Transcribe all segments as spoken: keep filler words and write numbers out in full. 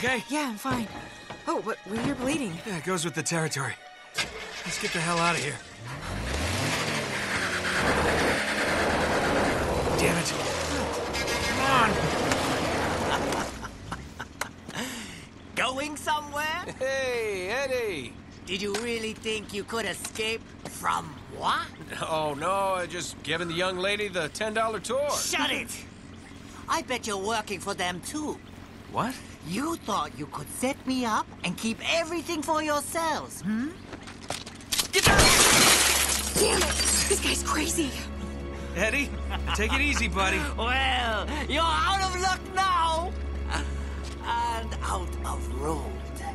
okay? Yeah, I'm fine. Oh, but well, you're bleeding. Yeah, it goes with the territory. Let's get the hell out of here. Damn it. Come on. Going somewhere? Hey, Eddie. Did you really think you could escape from what? Oh, no, I just giving the young lady the ten dollar tour. Shut it! I bet you're working for them, too. What? You thought you could set me up and keep everything for yourselves, hmm? Get down! Damn it! This guy's crazy. Eddie, take it easy, buddy. Well, you're out of luck now. And out of road.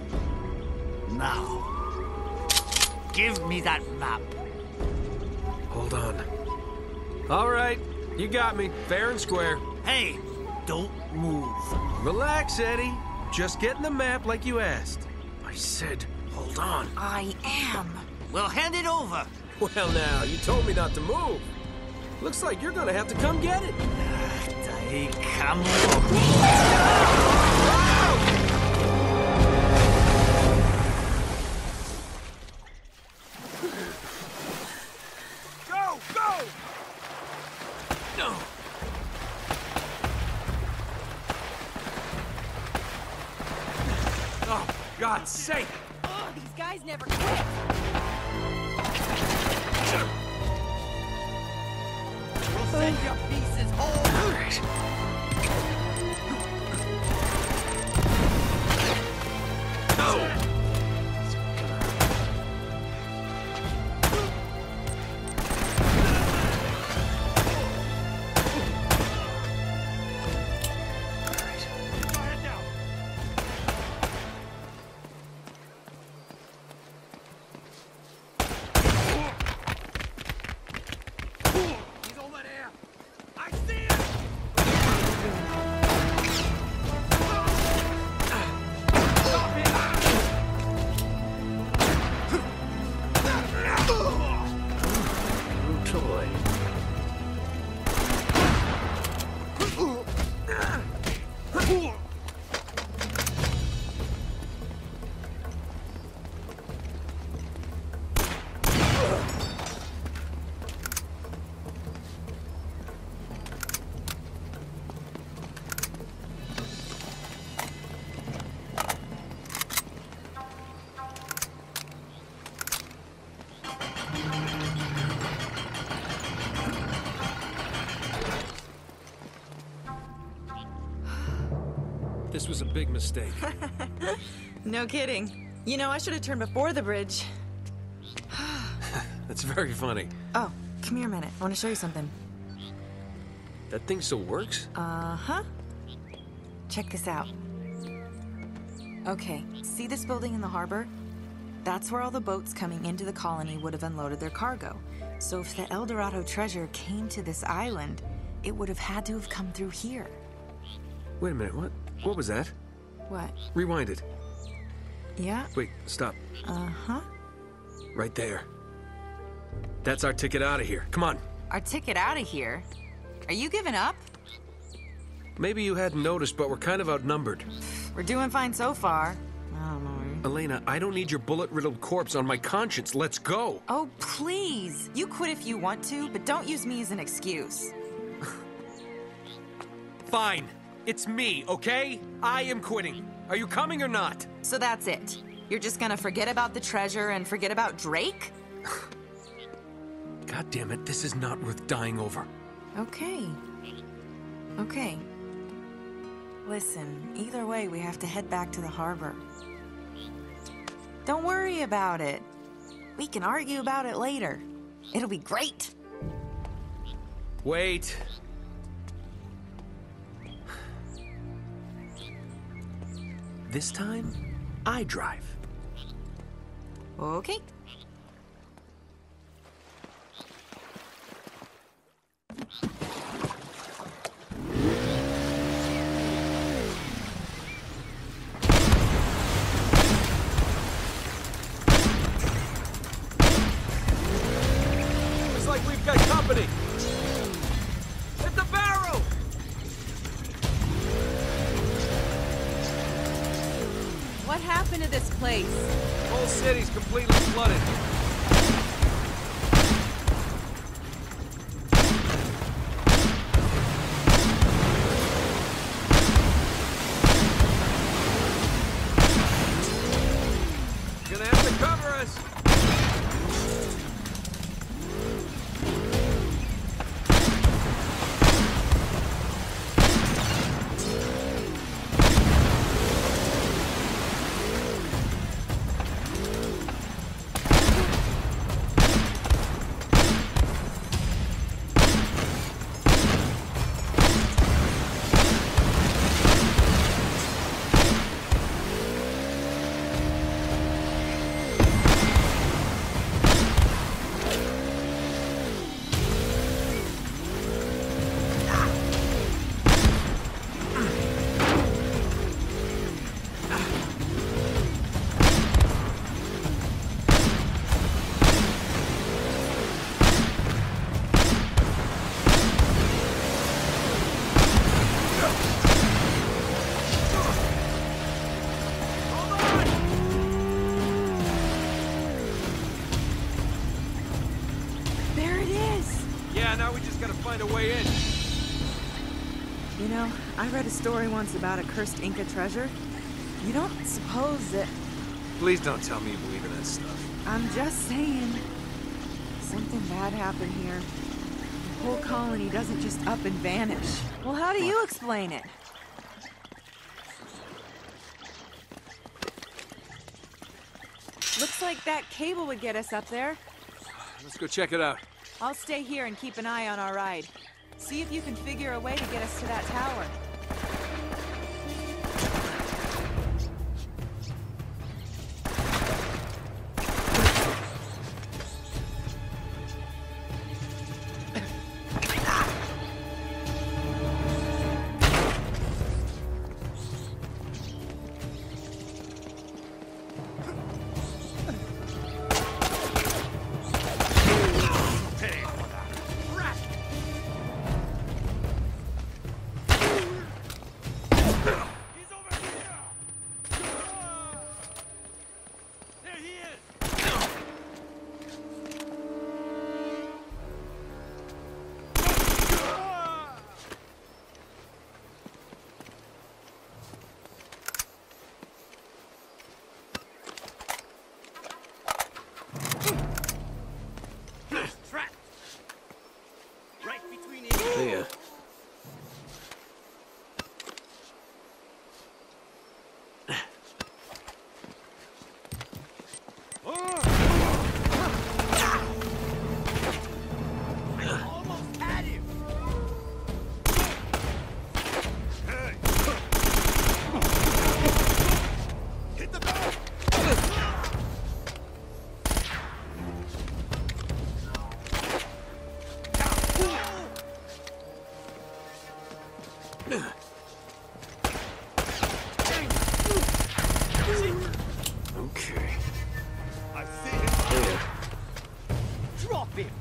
Now, give me that map. Hold on. All right, you got me, fair and square. Hey, don't move. Relax, Eddie. Just getting the map like you asked. I said, hold on. I am. Well, hand it over. Well, now, you told me not to move. Looks like you're gonna have to come get it. Daí, come Go, go! No. Oh, God's sake! Oh, these guys never quit. We'll send your pieces home. All right. No! This was a big mistake. No kidding. You know, I should have turned before the bridge. That's very funny. Oh, come here a minute. I want to show you something. That thing still works? Uh-huh. Check this out. Okay, see this building in the harbor? That's where all the boats coming into the colony would have unloaded their cargo. So if the El Dorado treasure came to this island, it would have had to have come through here. Wait a minute, what? What was that? What? Rewind it. Yeah? Wait, stop. Uh-huh. Right there. That's our ticket out of here. Come on. Our ticket out of here? Are you giving up? Maybe you hadn't noticed, but we're kind of outnumbered. We're doing fine so far. I don't know. Elena, I don't need your bullet-riddled corpse on my conscience. Let's go. Oh, please. You quit if you want to, but don't use me as an excuse. Fine. It's me, okay? I am quitting. Are you coming or not? So that's it. You're just gonna forget about the treasure and forget about Drake? God damn it, this is not worth dying over. Okay. Okay. Listen, either way, we have to head back to the harbor. Don't worry about it. We can argue about it later. It'll be great. Wait. This time, I drive. Okay. Looks like we've got company. Hit the barrel! What happened to this place? The whole city's completely flooded. Gonna have to cover us. Find a way in. You know, I read a story once about a cursed Inca treasure. You don't suppose that... Please don't tell me you believe in that stuff. I'm just saying. Something bad happened here. The whole colony doesn't just up and vanish. Well, how do you explain it? Looks like that cable would get us up there. Let's go check it out. I'll stay here and keep an eye on our ride. See if you can figure a way to get us to that tower. Yeah. Okay. I see him. Yeah. Drop him.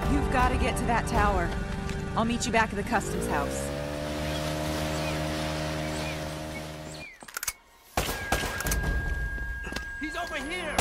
You've got to get to that tower. I'll meet you back at the customs house. He's over here!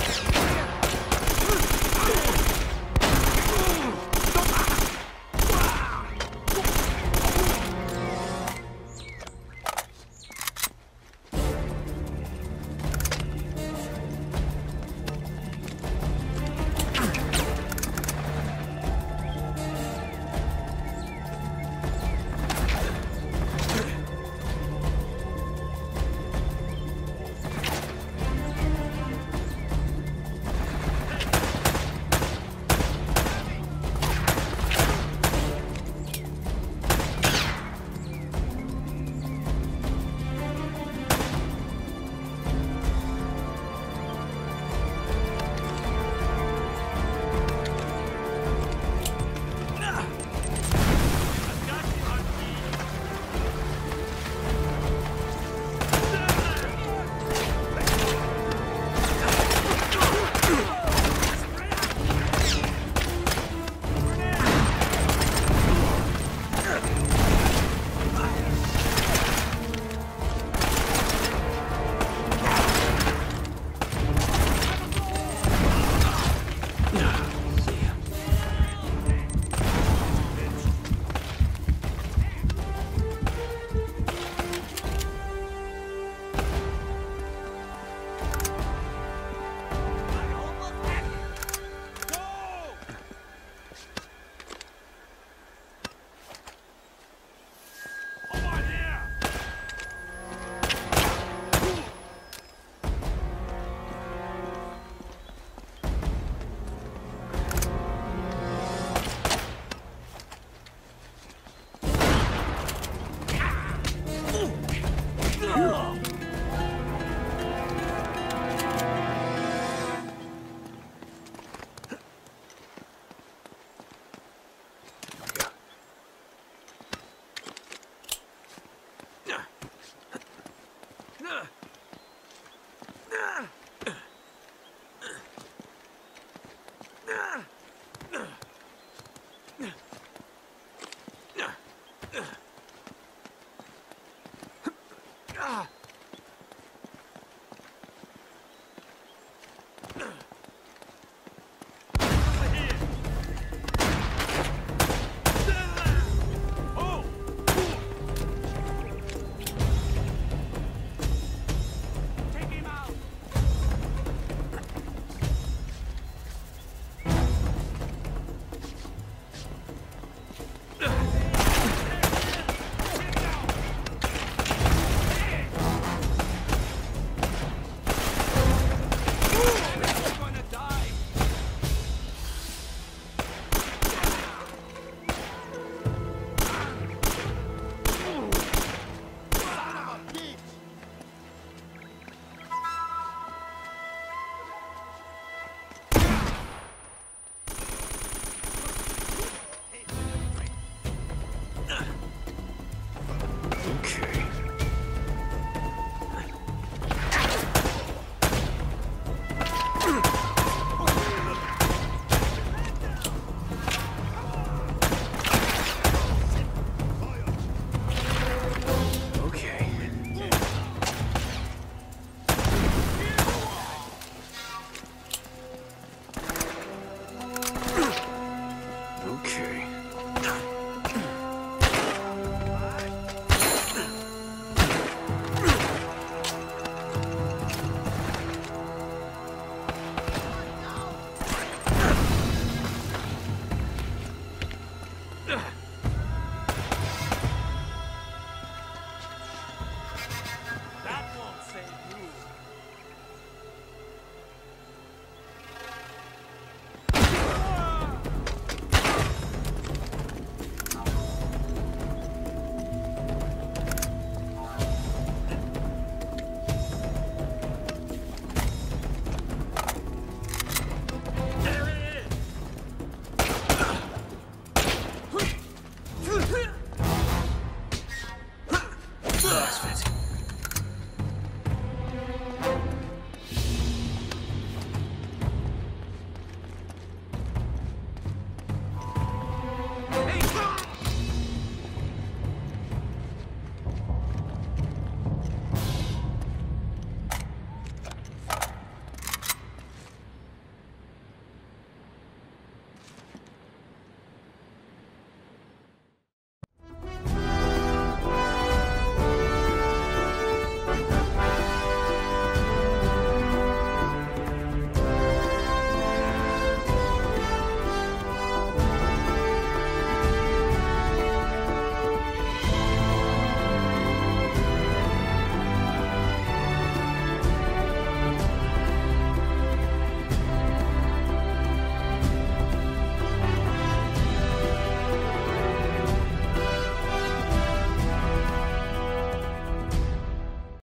Ugh.